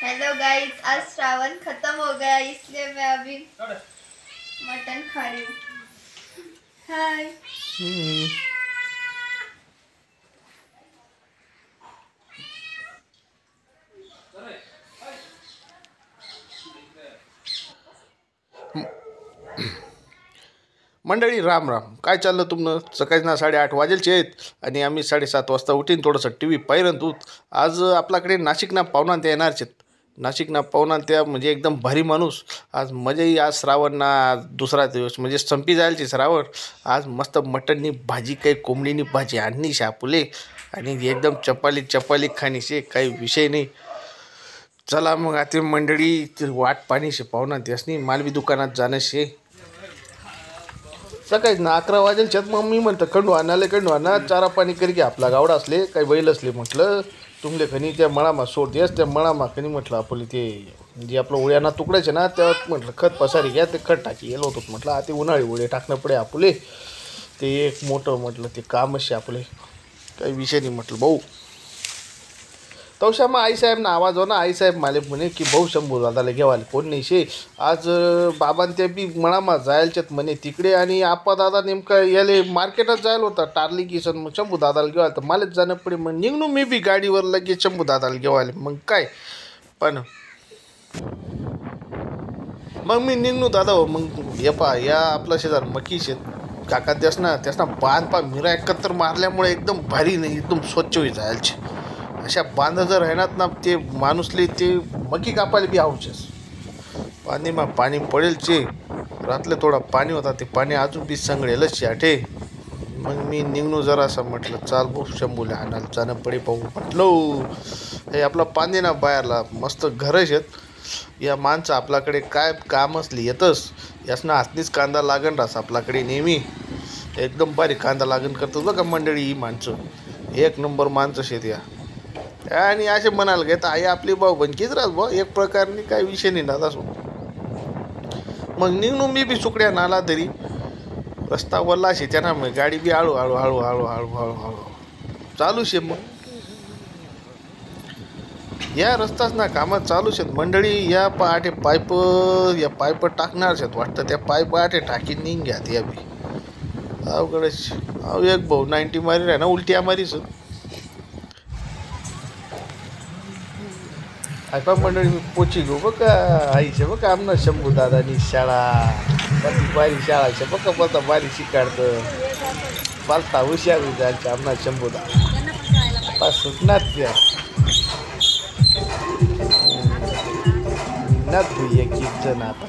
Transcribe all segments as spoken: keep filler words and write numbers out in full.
Hello guys, आज श्रावण खत्म हो गया इसलिए मैं अभी मटन खा रही हूँ। हाय। मंडळी राम राम. काय चाललं तुमनं? सकाळी ना साडेआठ वाजेलचे आहेत आणि आम्ही साडेसात वाजता उठीन थोडंसं टी व्ही पाहिलं तू. आज आपल्याकडे नाशिकना पाहुणा त्या येणारच आहेत. नाशिकना पाहुणा त्या म्हणजे एकदम भारी माणूस. आज मजाही आज श्रावणना दुसरा दिवस म्हणजे संपी जायलची श्रावण. आज मस्त मटननी भाजी काही कोंबडीनी भाजी आणली शापुले आणि एकदम चपाली चपाली खाणीशे काही विषय नाही. चला मग आता मंडळी वाट पाणीशे पाहुणा त्यासनी मालवी दुकानात जाणं शे. सकाळीच ना अकरा वाजेल मग मी म्हणतं कंडू आणाले कंडू आणा चारा पाणी करी की आपला गावडा असले काही बैल असले म्हटलं तुमले खनी त्या मळामा सोड देस त्या मळामा खनी म्हटलं आपले ते जे आपलं उड्याना तुकडायचे ना त्या म्हटलं खत पसारी घ्या ते खत टाकी गेलो होतो म्हटलं आता उन्हाळी उडे टाकणं पडे आपले ते एक मोठं म्हटलं ते कामच आपले काही विषय नाही म्हटलं भाऊ. तवशा मग आईसाहेब ना आवाज हो ना आईसाहेब माले म्हणे की भाऊ शंभू दादाला घेवाले कोण नाही शे. आज बाबां त्या बी मळामा जायलच्यात म्हणे तिकडे आणि आप्पा दादा नेमका याले मार्केटात जायला होता टारली की सण मग शंभू दादाला घेवायला तर मलाच जाणं पडे. मग निघणू मी बी गाडीवर लगेच शंभू दादाला घेवाले मग काय पण मग मी निघणू दादा हो. मग ये पा या आपला शेजार मकी शेत काका त्यास ना त्यास ना बांध पा मिरा एकत्र मारल्यामुळे एकदम भारी नाही एकदम स्वच्छ होई जायलचे. अशा बांध जर राहणार ना ते माणूसले ते मकी कापायला बी आवचेस पाणी मग पाणी पडेलचे रातले थोडा पाणी होता ते पाणी अजून बी संगळेलच आठे. मग मी निघणू जरा असं म्हटलं चाल भाऊ शंभूला आणायला जाणं पडे पाहू म्हटलं. हे आपला पाणी ना बाहेरला मस्त घरच आहेत या माणसं आपल्याकडे काय काम असली येतच यासनं हातनीच कांदा लागण रास आपल्याकडे नेहमी एकदम बारीक कांदा लागण करतो बघा मंडळी. ही माणसं एक नंबर माणसं शेत या आणि असे म्हणाल घेत आई आपली भाऊ बनकीच राहत भाऊ एक प्रकारने काही विषय नाही ना असो. मग निघणू मी बी सुकड्या नाला तरी रस्ता वल्ला शे त्यांना मग गाडी बी हळू हळू हळू हळू हळू हळू हळू चालू शे. मग या रस्ताच ना कामात चालू शेत मंडळी. या पहाटे पाईप या पाईप टाकणार शेत वाटतं त्या पाईप आटे टाकी निघ घ्या या बी अवघडच. अहो एक भाऊ नाईन्टी मारी आहे ना उलटी मारीच आयपा मंडळी मी पोची गो बघा आईचे बघा आमना शंभू दादानी शाळा पती बारी शाळाच्या बघा पता बारी शिकाडतं पालता हुशार जायच्या आमना शंभू दादा पाच सुटणार त्या नाथ भुई एक जण आता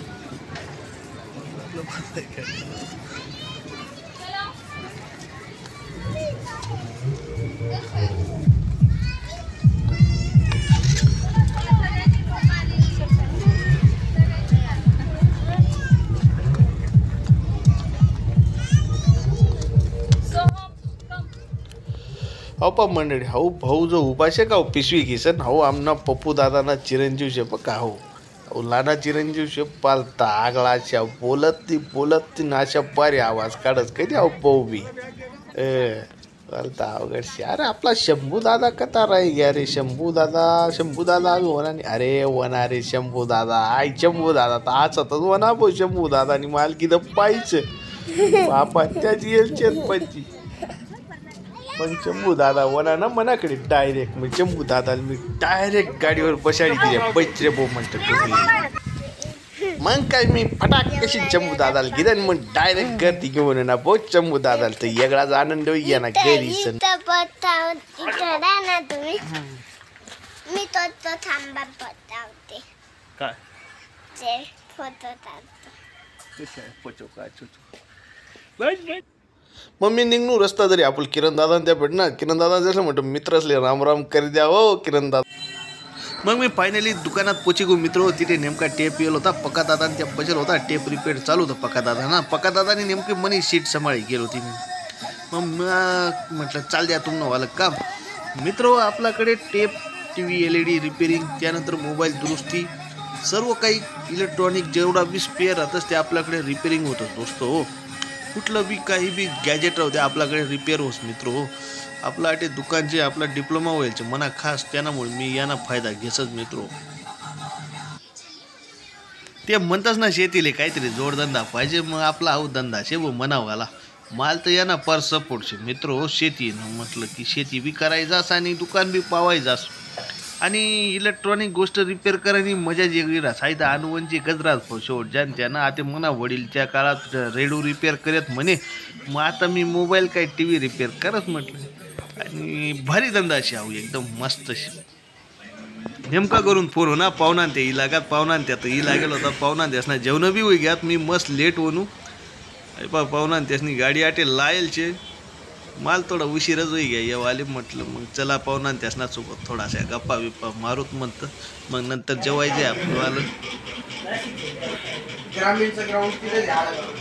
हो पा मंडळी हो भाऊ जो उपाशे का हो पिशवी घिसन हो आमना पप्पू दादाना चिरंजीव शे बघा हो हो लाना चिरंजीव शे पालता आगळाच्या बोलत ती बोलत ती नाशा पारी आवाज काढत कधी अहो पाहू बी ए पालता अवघड शे. अरे आपला शंभू दादा कथा राही घ्या रे शंभू दादा शंभू दादा आम्ही वना अरे वना रे शंभू दादा आई शंभू दादा तर आज होताच वना बो शंभू दादा आणि मालकी तर पाहिजे बापा त्याची येलचेत पंची. मग शंभू दादा वना ना मनाकडे डायरेक्ट मग शंभू दादा मी डायरेक्ट गाडीवर बसाडी दिली बैच रे बो म्हणतो तुम्ही. मग काय मी फटाक कशी शंभू दादाला गेला मग डायरेक्ट गर्दी घेऊन ना बो शंभू दादाला तर वेगळाच आनंद होई ना घरी सण. मी तो तो थांबा बतावते काय ते फोटो टाकतो. मग मी निघणू रस्ता जरी आपण किरण दादा त्या भेटणार किरण दादा जसं म्हणतो मित्र असले राम राम करी द्या हो किरण दादा. मग मी फायनली दुकानात पोची गो मित्र तिथे नेमका टेप येल होता पक्का दादा त्या बचल होता टेप रिपेअर चालू होतं पक्का दादा ना पक्का दादाने नेमकी मनी सीट सांभाळी गेलो होती. मग म्हटलं चाल द्या तुम्हाला वाला काम मित्र आपल्याकडे tape TV L E D repairing त्यानंतर मोबाईल दुरुस्ती सर्व काही इलेक्ट्रॉनिक जेवढा बी स्पेअर राहतंच ते आपल्याकडे रिपेअरिंग होतं दोस्त हो. कुठलं बी काही बी गॅजेट राहू द्या आपल्याकडे रिपेअर होस मित्र हो. आपला आटे दुकानचे आपला डिप्लोमा व्हायचे मना खास त्यामुळे मी यांना फायदा घेसच मित्रो. ते म्हणताच ना शेतीले काहीतरी जोडधंदा पाहिजे मग आपला हा धंदा शे वो म्हणाव घाला माल तर यांना पर सपोर्ट शे मित्रो. शेती म्हटलं की शेती बी करायचास आणि दुकान बी पावायचास आणि इलेक्ट्रॉनिक गोष्ट रिपेअर करायची मजा वेगळी राहत. साहित्य अनुवंची गजरात शेवट ज्यान त्यानं आता म्हणा वडीलच्या काळात रेडिओ रिपेअर करत म्हणे मग आता मी मोबाईल काय टी व्ही रिपेअर करत म्हटलं आणि भारी धंदा अशी आहो एकदम मस्त अशी. नेमका करून फोन हो ना पाहुणा ते इलाकात पाहुणा त्यात इ लागेल होता पाहुणा त्यासना जेवण बी होई घ्यात मी मस्त लेट होणू पा पाहुणा त्यासनी गाडी आटे लायलचे माल थोडा उशीरच होई घ्या येवाले म्हटलं मग चला पाहुणा त्यासना सोबत थोडासा गप्पा बिप्पा मारूत म्हणतं मग नंतर जेवायचे आपलं. ग्रामीणचं ग्राउंड तिथे झालं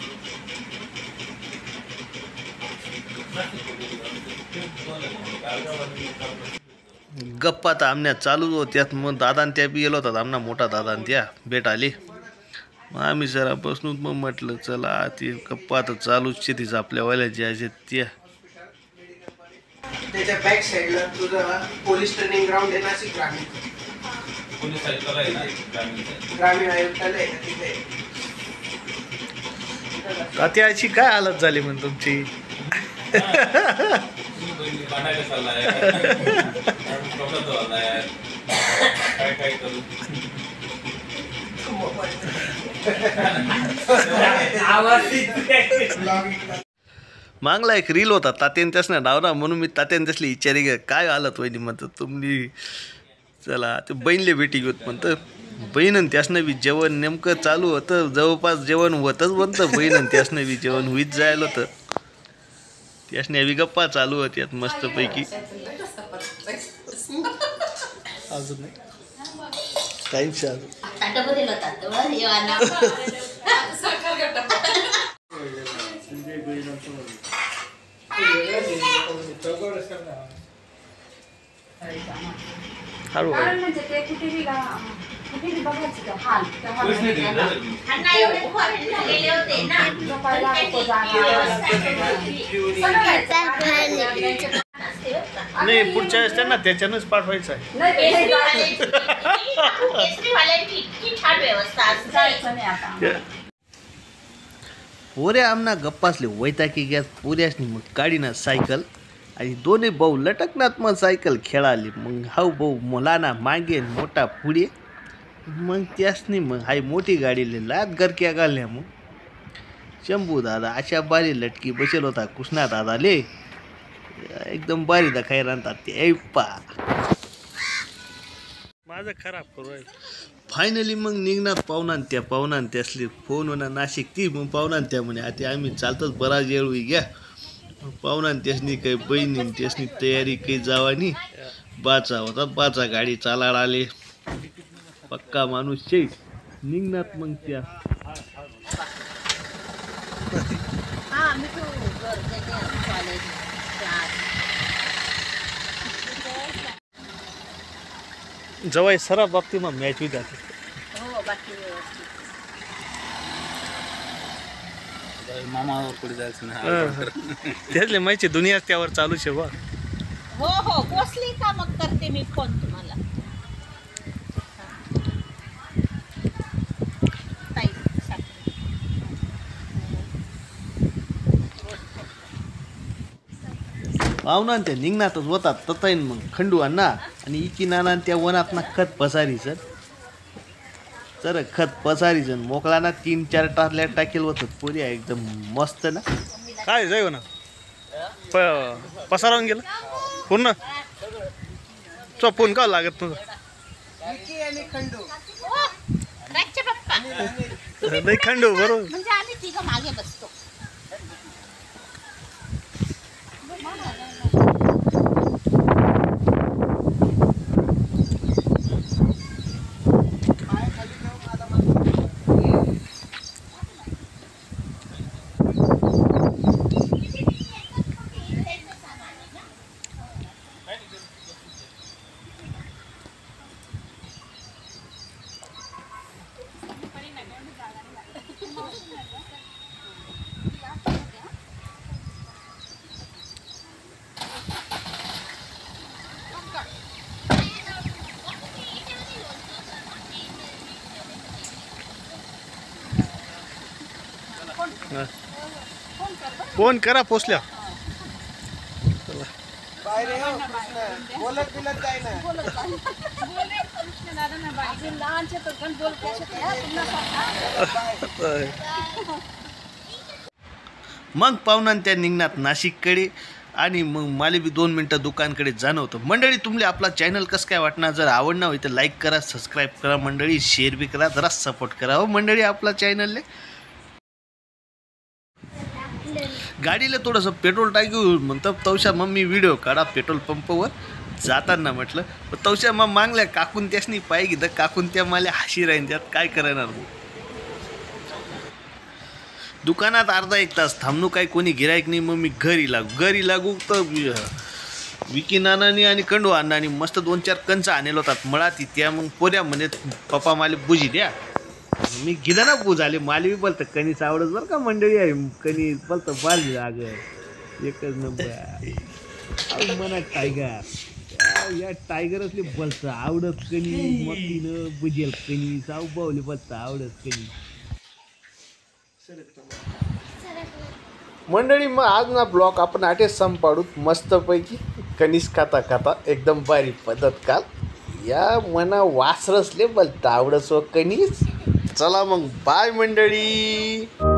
गप्पा तर आमच्या चालूच होत्यात. मग दादा त्या बी गेलो होतात आमना मोठा दादा त्या भेट आली मग आम्ही जरा बसनूच मग म्हटलं चला ते गप्पा तर चालूच शेतीच आपल्या वाल्या ज्या आहेत त्या. त्याच्या बॅक साईडला तुझं पोलीस ट्रेनिंग ग्राउंड आहे नाशिक ग्रामीण पोलीस आयुक्तालय आहे ना ग्रामीण आयुक्तालय आहे तिथे. तात्याची काय हालत झाली म्हण तुमची. भांडायला चाललाय कपडा धुवायलाय काय काय करू मागला एक रील होता तात्यान त्यासना डावरा म्हणून मी तात्यान त्यासली विचारी घ्या काय हालत वहिनी म्हणतं तुम्ही चला ते बहीणले भेटी घेत म्हणतं. बहीण त्यासनं बी जेवण नेमकं चालू होतं जवळपास जेवण होतच म्हणतं बहीण त्यासनं बी जेवण होईत जायला होतं त्यासने बी गप्पा चालू होत्यात मस्तपैकी. अजून नाही टाईम शा हळू म्हणजे ते कुठेही कुठेही बघायचं का हाल नाही पुढच्या वेळेस त्यांना त्याच्यानंच पाठवायचं आहे. पोऱ्या आमना गप्पासले वैताकी गॅस पोऱ्यासनी मग काढीना सायकल आणि दोन्ही भाऊ लटकनात मग सायकल खेळाली. मग हाऊ भाऊ मुलांना मागे मोठा पुढे मग त्यासनी मग हाय मोठी गाडीले लात गरक्या घालल्या. मग शंभू दादा अशा बारी लटकी बसेल होता कृष्णा दादाले एकदम बारी दाखाय राहतात ते पा माझं खराब करू. फायनली मग निघणार पाहुणा त्या पाहुणा त्यासली फोन होणार नाशिक ती मग पाहुणा त्या म्हणे आता आम्ही चालतच बराच वेळ घ्या पाहुणा त्यासनी काही बहिणी त्यासनी तयारी काही जावानी बाचा होता बाचा गाडी चालायला आले पक्का माणूस शे निघणार मग त्या. जवाई सरा बाबती मग मॅच होई जाते. मामा पुढे जायचं नाही त्यातले माहिती दुनियाच त्यावर चालू शे बा. हो हो पोचली का मग करते मी फोन तुम्हाला. पाहुणा त्या निघणातच होतात तताईन मग खंडू अण्णा आणि इकी नाना त्या वनात ना खत पसारी सर सर खत पसारी जण मोकळा ना तीन चार टाकल्या टाकेल होत पुऱ्या एकदम मस्त ना. काय जाय ना प पसारावून गेलं पूर्ण तो फोन का लागत तुझं नाही खंडू बरोबर म्हणजे आम्ही तिघं मागे बसतो. हा. फोन करा पोचल्या. बाहेर ये हो, कृष्णा. बोलत बिलत जाय ना. मग पाहुणा त्या निघणार नाशिककडे आणि मग मला बी दोन मिनटं दुकानकडे जाणं होतं. मंडळी तुमले आपला चॅनल कसं काय वाटणार, जर आवडणार होईल तर लाईक करा, सबस्क्राईब करा मंडळी, शेअर बी करा, जरा सपोर्ट करा हो मंडळी आपला चॅनलले. गाडीला थोडंसं पेट्रोल टाकू म्हणतं तवशा मग मी व्हिडिओ काढा पेट्रोल पंपवर जाताना म्हटलं. तवशा मग मागल्या काकून त्यासनी पाय घेतं, काकून त्या मला हाशी राहीन, त्यात काय करणार मग. दुकानात अर्धा एक तास थांबणू, काही कोणी गिरायक नाही. मग मी घरी लागू घरी लागू तर विकी नानानी आणि कंडू अण्णानी मस्त दोन चार कंच आणले होतात मळाती. त्या मग पोऱ्या म्हणे पप्पा मला बुजी द्या. मी घेदा ना बूज आले माले बी बोलतं कणीस आवडत बरं का मंडळी आहे. कणीस बोलतं बारली अगं एकच नंबर म्हणा टायगर. या टायगर असले बोलतं आवडत कणीस, मकीनं बुजेल कणीस, आऊ बावले बोलतं आवडत कणीस. मंडळी मग आज ना ब्लॉग आपण आठेच संपाडूत मस्तपैकी कणीस खाता खाता एकदम भारी पद्धत काल. या मना वासरसले बोलतं आवडत व कणीस. चला मग बाय मंडळी.